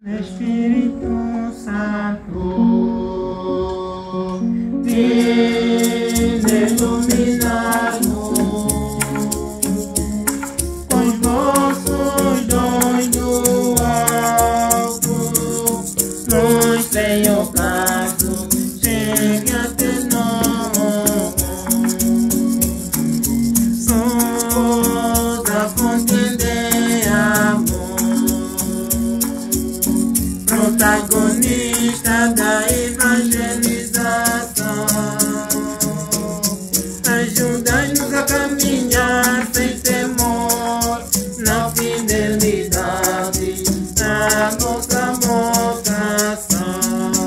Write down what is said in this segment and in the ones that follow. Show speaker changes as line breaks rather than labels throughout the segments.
Espírito Santo, vem iluminar-nos com os vossos dons do alto. Nos Senhor caso, chegue até nós. Somos a fonte de amor, protagonista da evangelização. Ajuda-nos a caminhar sem temor, na fidelidade da nossa vocação.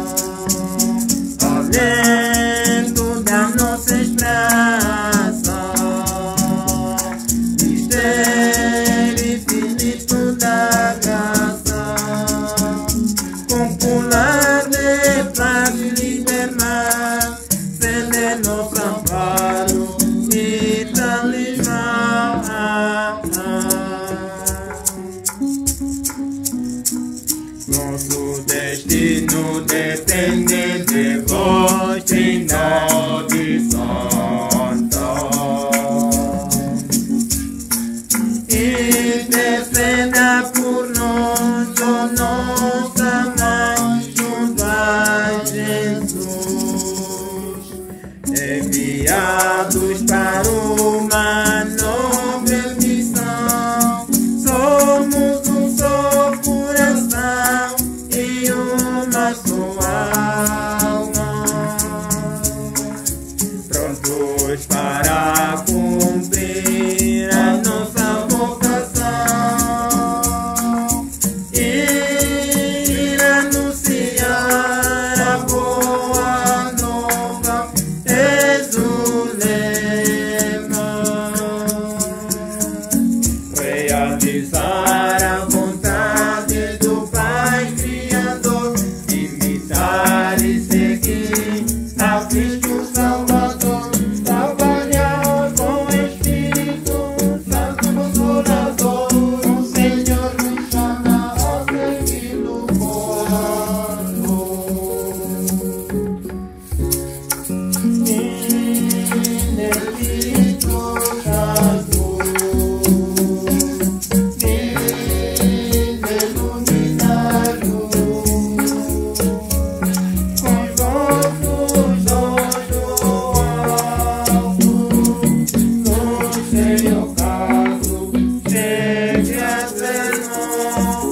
Alento da nossa expressão, mistério infinito da graça, popular de paz e liberdade, cede nosso amparo e talismã. Nosso destino depende de vós, Trindade Santa. Interceda por nós, ó nossa Mãe, junto a Jesus, enviados para uma nobre missão. Somos um só coração e uma só alma, prontos para cumprir a nossa vocação e anunciar a boa nova. Jesus lema, realizar a vontade do Pai Criador, imitar e seguir a Cristo Salvador, trabalhar com o Espírito Santo Consolador. O Senhor nos chama a segui-lo por amor. Espírito Santo, vem iluminar-nos com os vossos dons do alto. No Senhor caso, chegue até nós.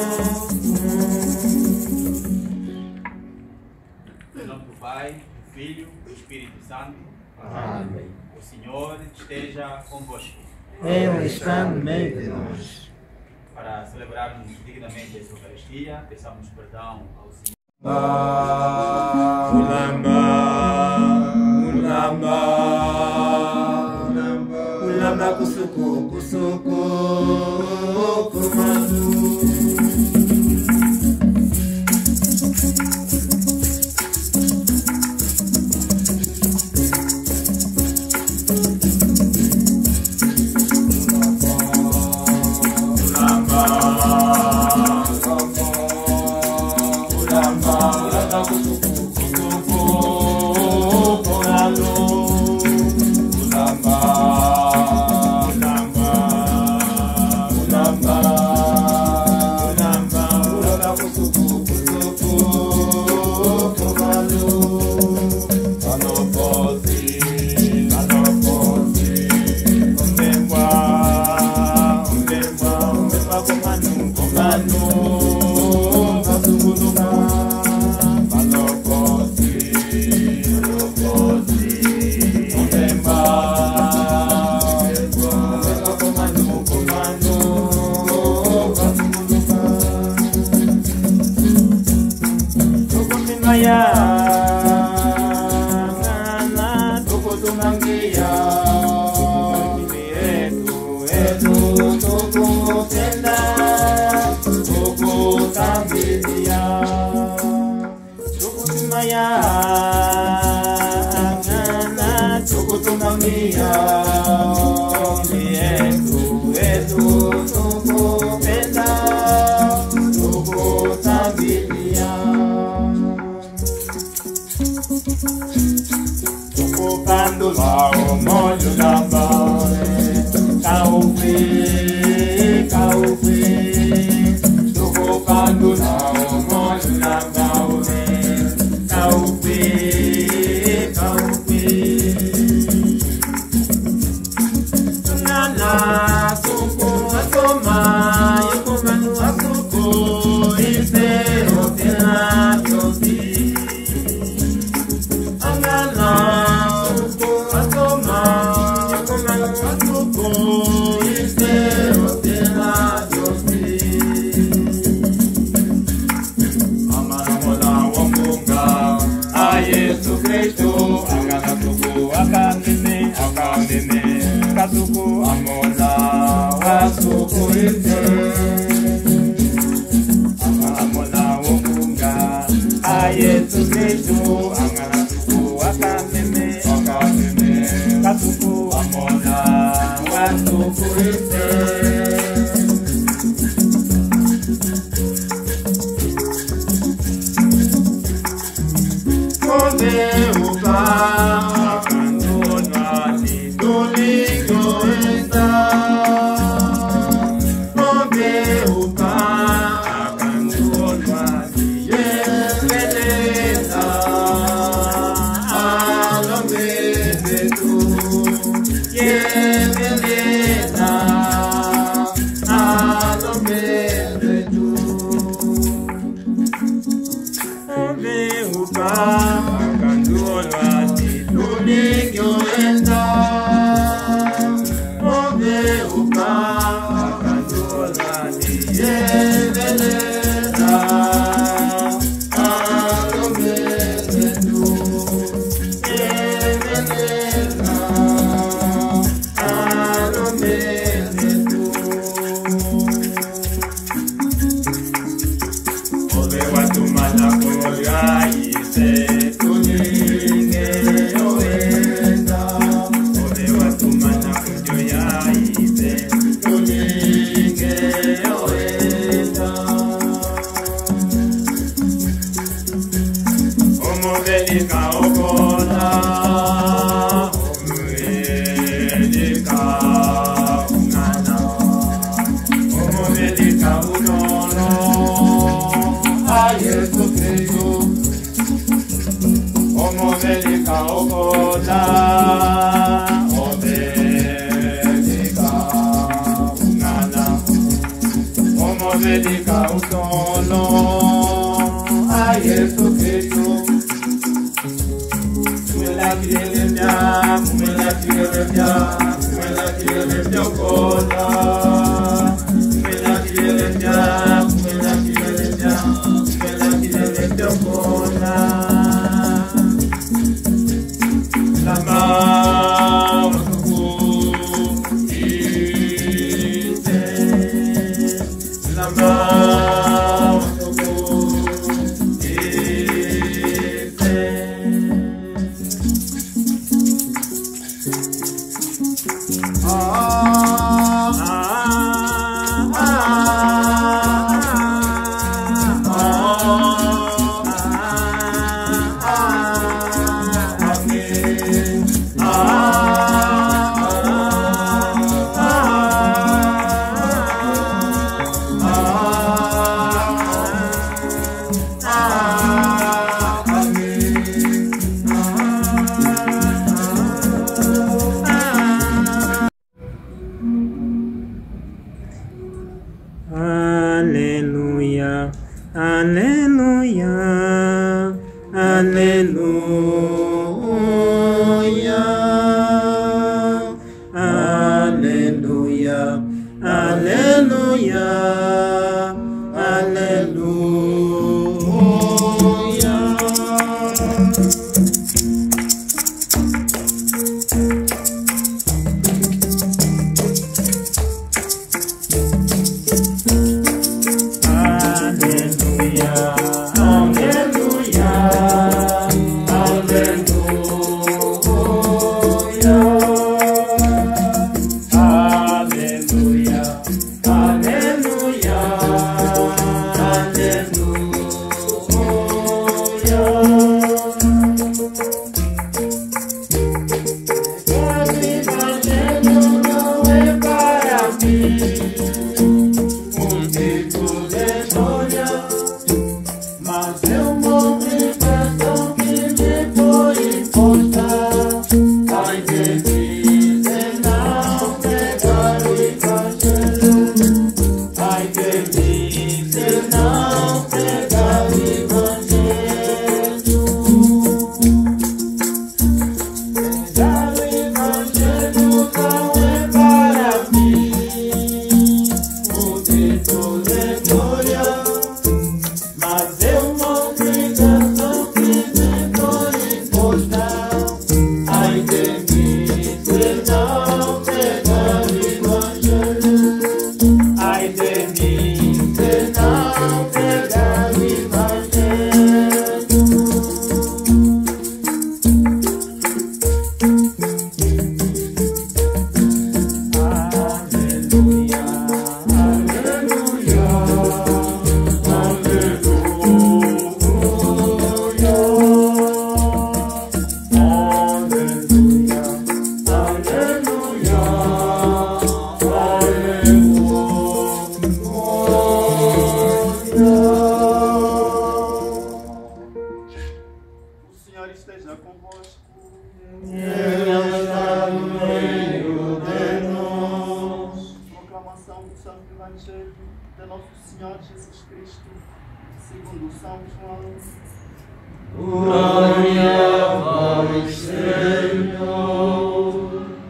Em nome do Pai, do Filho e do Espírito Santo.
Amém.
O Senhor esteja convosco.
Ele está no meio de nós.
Para celebrarmos dignamente esta Eucaristia, peçamos perdão ao Senhor.
Ulamba, ulamba, ulamba kusuku, kusuku, kumadu. Tuku familia. Ocupando lá o molho da barre, caupi, ocupando lá o molho da barre, caupi, nana, suco, atoma, eu comendo a suco, e espero pela doce. Nana, suco, atoma, eu comendo a suco, e espero pela doce. Amaramola, wamunga, a Jesus Cristo, agana suco, akaneme, kasuku amola wasuku ite amola wokunga ayesu Kristo angana suku akameme kasuku amola wasuku ite kome uka
Cristo, segundo São João.
Glória a vós, Senhor.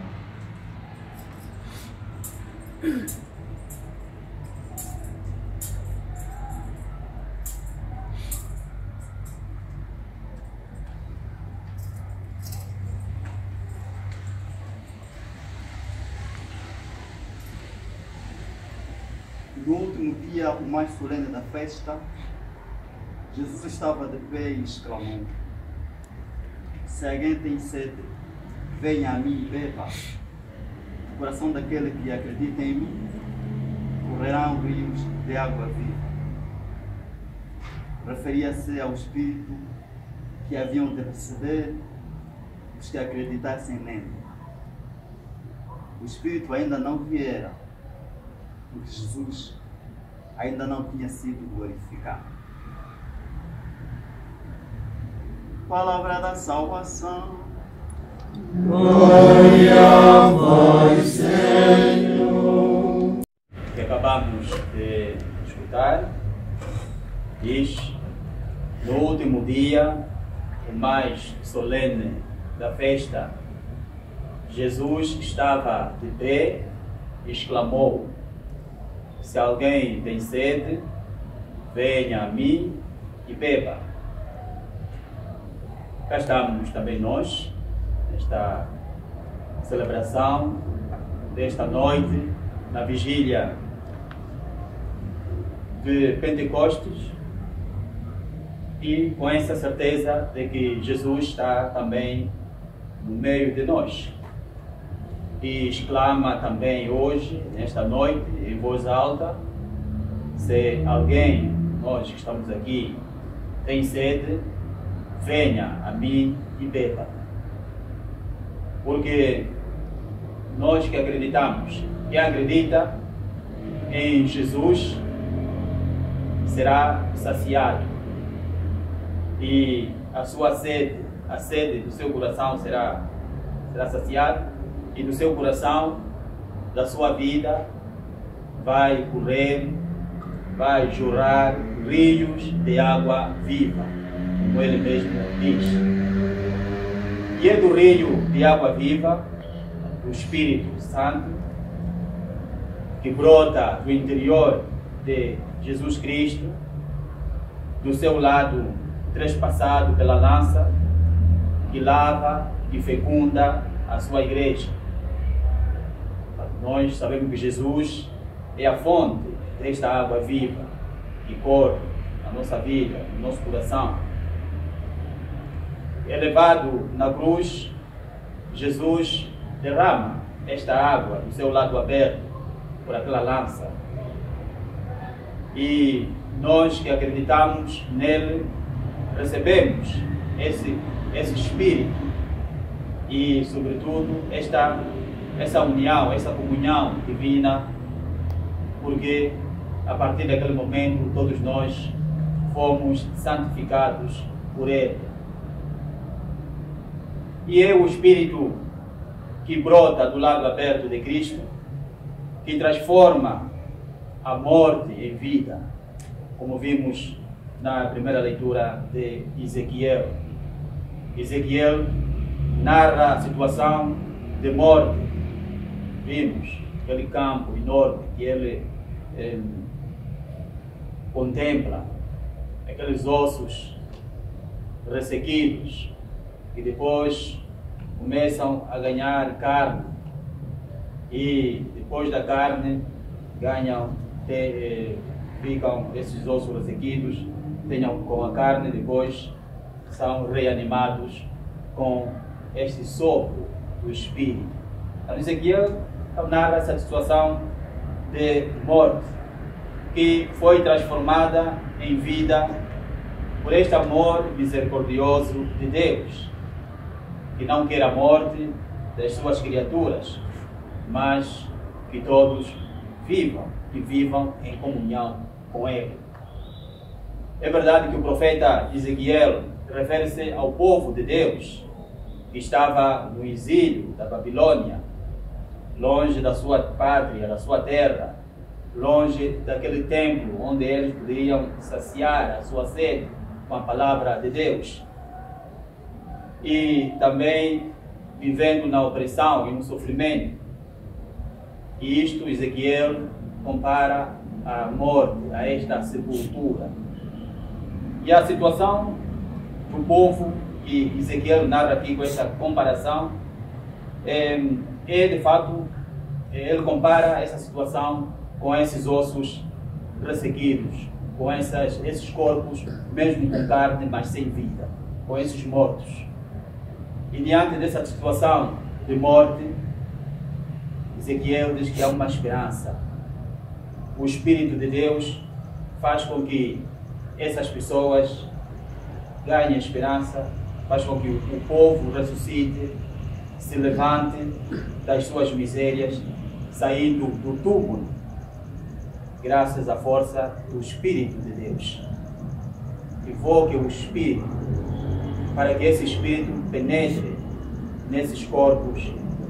No último dia, o mais solene da festa, Jesus estava de pé e exclamou: se alguém tem sede, venha a mim e beba. O coração daquele que acredita em mim correrão rios de água viva. Referia-se ao Espírito que haviam de receber os que acreditassem nele. O Espírito ainda não viera, porque Jesus ainda não tinha sido glorificado. Palavra da salvação.
Glória a vós, Senhor.
Que acabamos de escutar diz: no último dia, o mais solene da festa, Jesus estava de pé e exclamou: se alguém tem sede, venha a mim e beba. Cá estamos também nós, nesta celebração desta noite, na vigília de Pentecostes, e com essa certeza de que Jesus está também no meio de nós. E exclama também hoje, nesta noite, em voz alta: se alguém, nós que estamos aqui, tem sede, venha a mim e beba. Porque nós que acreditamos, quem acredita em Jesus, será saciado. E a sua sede, a sede do seu coração será saciada, e do seu coração, da sua vida, vai correr, vai jorrar rios de água viva, como ele mesmo diz. E é do rio de água viva, do Espírito Santo, que brota do interior de Jesus Cristo, do seu lado trespassado pela lança, que lava, que fecunda a sua igreja. Nós sabemos que Jesus é a fonte desta água viva que corre na nossa vida, no nosso coração. Elevado na cruz, Jesus derrama esta água do seu lado aberto por aquela lança. E nós que acreditamos nele, recebemos esse Espírito e, sobretudo, essa união, essa comunhão divina, porque a partir daquele momento todos nós fomos santificados por ele. E é o Espírito que brota do lado aberto de Cristo, que transforma a morte em vida, como vimos na primeira leitura de Ezequiel. Ezequiel narra a situação de morte. Vimos aquele campo enorme que ele contempla, aqueles ossos ressequidos, que depois começam a ganhar carne, e depois da carne ficam esses ossos ressequidos, com a carne, depois são reanimados com este sopro do Espírito. Então, Ezequiel narra essa situação de morte, que foi transformada em vida por este amor misericordioso de Deus, que não quer a morte das suas criaturas, mas que todos vivam em comunhão com Ele. É verdade que o profeta Ezequiel refere-se ao povo de Deus, que estava no exílio da Babilônia, longe da sua pátria, da sua terra, longe daquele templo onde eles poderiam saciar a sua sede com a palavra de Deus. E também vivendo na opressão e no sofrimento. E isto Ezequiel compara a morte, a esta sepultura. E a situação do povo que Ezequiel narra aqui com esta comparação é de fato, ele compara essa situação com esses ossos ressequidos, com esses corpos, mesmo com carne, mas sem vida, com esses mortos. E diante dessa situação de morte, Ezequiel diz que há uma esperança. O Espírito de Deus faz com que essas pessoas ganhem esperança, faz com que o povo ressuscite, se levante das suas misérias, saindo do túmulo, graças à força do Espírito de Deus. Invoque o Espírito, para que esse Espírito penetre nesses corpos,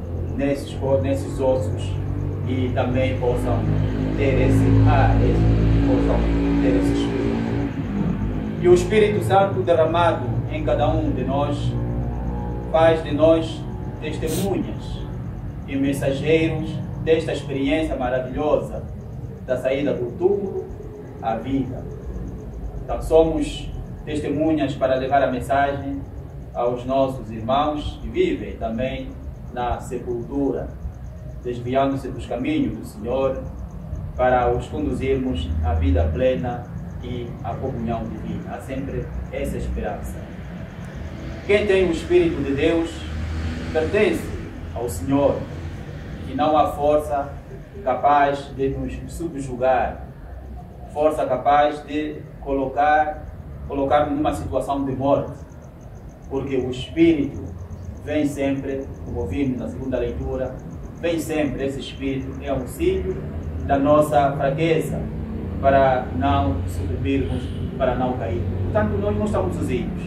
nesses ossos, e também possam ter esse ar, possam ter esse Espírito. E o Espírito Santo derramado em cada um de nós faz de nós testemunhas e mensageiros desta experiência maravilhosa da saída do túmulo à vida. Então, somos testemunhas para levar a mensagem aos nossos irmãos que vivem também na sepultura, desviando-se dos caminhos do Senhor, para os conduzirmos à vida plena e à comunhão divina. Há sempre essa esperança. Quem tem o Espírito de Deus pertence ao Senhor, e não há força capaz de nos subjugar, força capaz de colocar-nos numa situação de morte, porque o Espírito vem sempre, como ouvimos na segunda leitura, vem sempre esse Espírito em auxílio da nossa fraqueza, para não sucumbirmos, para não cairmos. Portanto, nós não estamos sozinhos.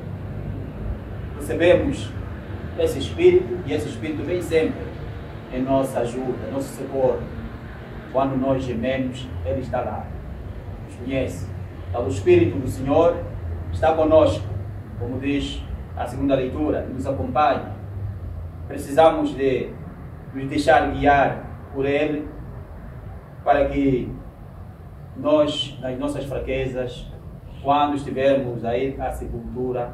Recebemos esse Espírito, e esse Espírito vem sempre em nossa ajuda, nosso socorro. Quando nós gememos, Ele está lá, nos conhece. Então, o Espírito do Senhor está conosco, como diz a segunda leitura, nos acompanha. Precisamos de nos deixar guiar por Ele, para que nós, nas nossas fraquezas, quando estivermos a ir à sepultura,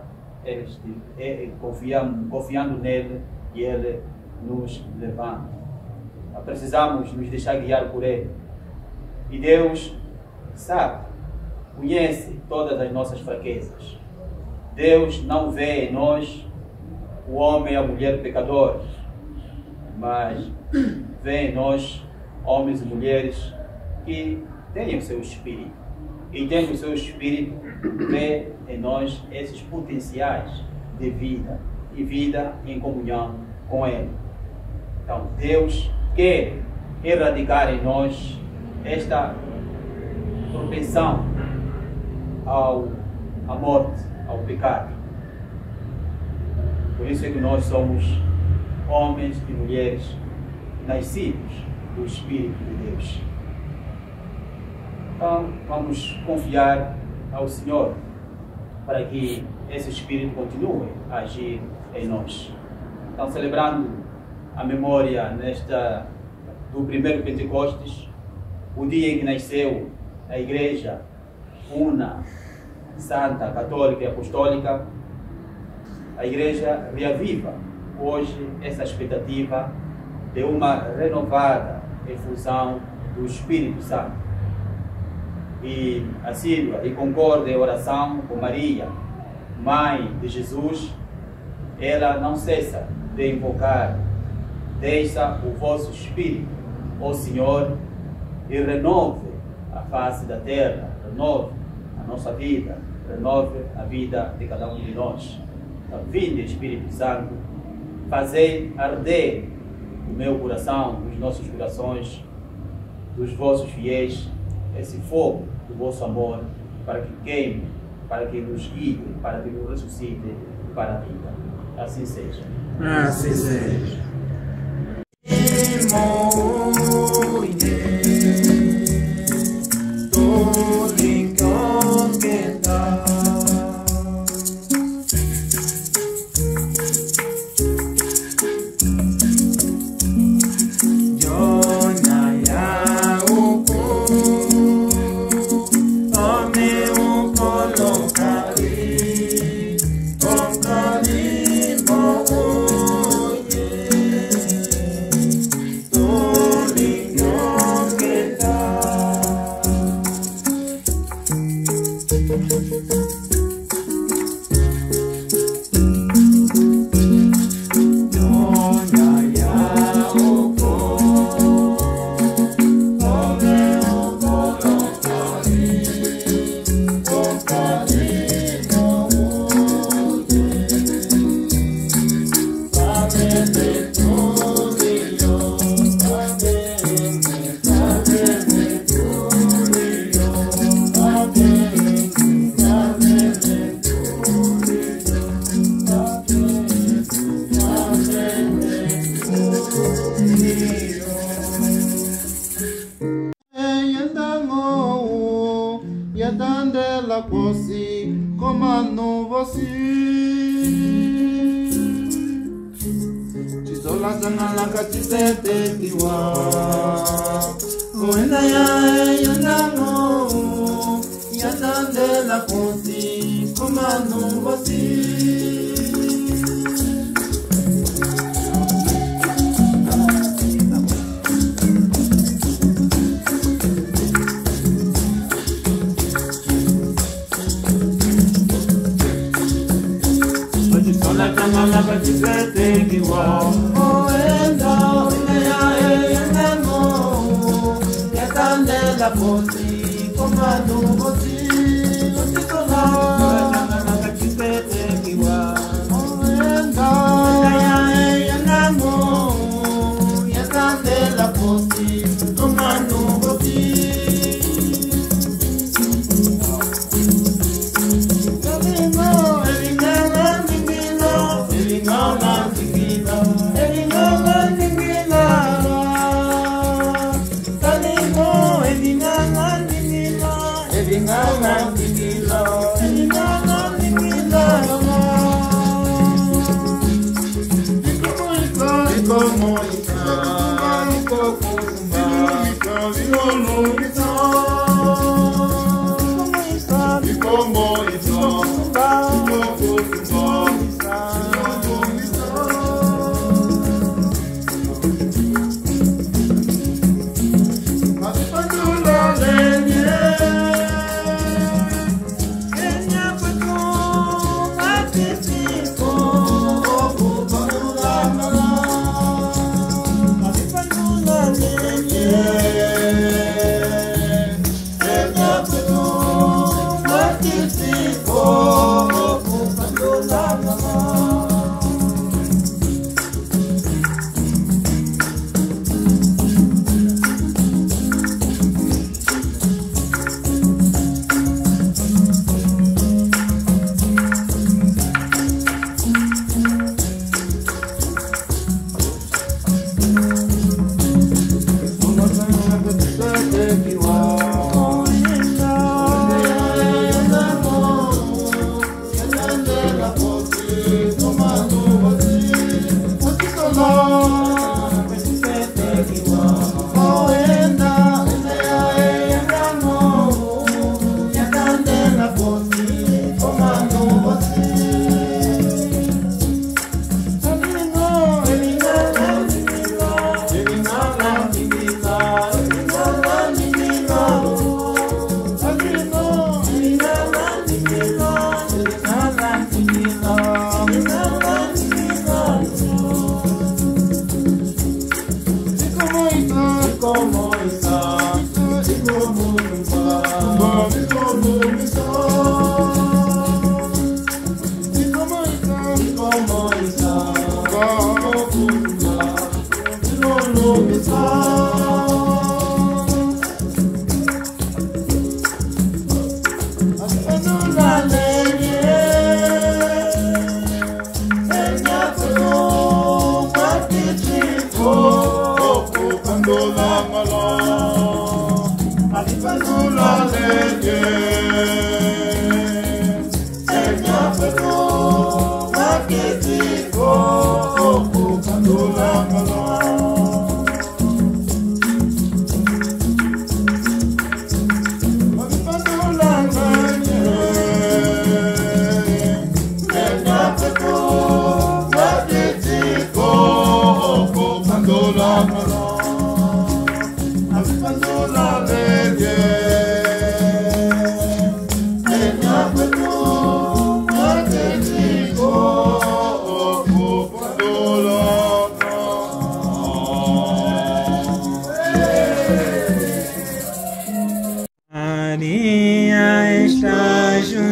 confiando nele, e Ele nos levanta. Precisamos nos deixar guiar por Ele. E Deus sabe, conhece todas as nossas fraquezas. Deus não vê em nós o homem e a mulher pecadores, mas vê em nós homens e mulheres que têm o seu Espírito. E tendo o seu Espírito, vê em nós esses potenciais de vida, e vida em comunhão com Ele. Então, Deus quer erradicar em nós esta propensão à morte, ao pecado. Por isso é que nós somos homens e mulheres nascidos do Espírito de Deus. Então, vamos confiar ao Senhor para que esse Espírito continue a agir em nós. Então, celebrando a memória do primeiro Pentecostes, o dia em que nasceu a Igreja Una, Santa, Católica e Apostólica, a Igreja reaviva hoje essa expectativa de uma renovada efusão do Espírito Santo. E assídua e concorde em oração com Maria, Mãe de Jesus, ela não cessa de invocar: deixa o vosso Espírito, ó Senhor, e renove a face da terra, renove a nossa vida, renove a vida de cada um de nós. Então, vinde, Espírito Santo, fazei arder o meu coração, os nossos corações, dos vossos fiéis, esse fogo do vosso amor, para que queime, para que nos guie, para que nos ressuscite para a vida. Assim seja.
Assim seja. Yatandela posi komano vosi Chisola sanala katisete kiwa Oenda ya yandango Yatandela posi komano vosi Mama katisete kiwa Oenda ya yandango Yatandela posi komano vosi Mama katisete kiwa Oenda ya yandango Yatandela posi komano vosi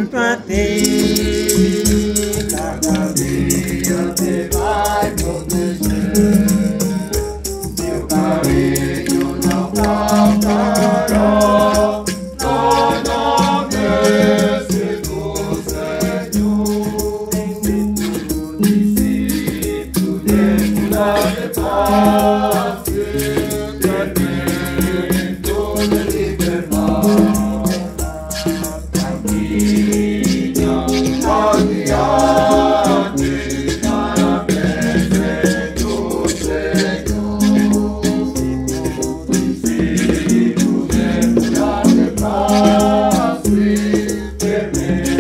junto a ti, cada dia te vai proteger. Teu carinho não faltará, no nome do Senhor. Discípulo de paz, tormento de liberdade, caminha adiante para a presença do Senhor. Discípulo de paz, tormento